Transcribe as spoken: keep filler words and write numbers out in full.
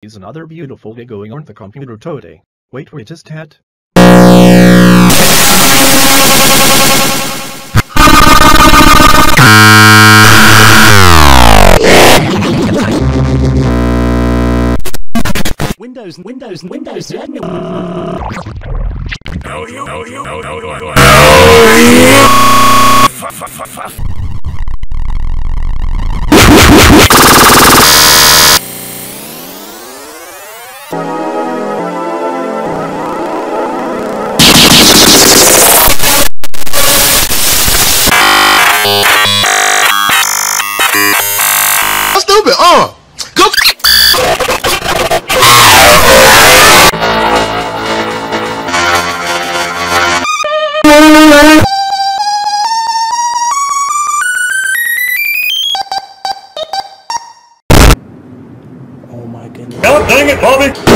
Is another beautiful day going on the computer today. Wait, wait, just that. Windows, Windows, Windows. No, you, no, you, no, no, no, no. Stupid, uh! Go! Oh my goodness. God dang it, Bobby!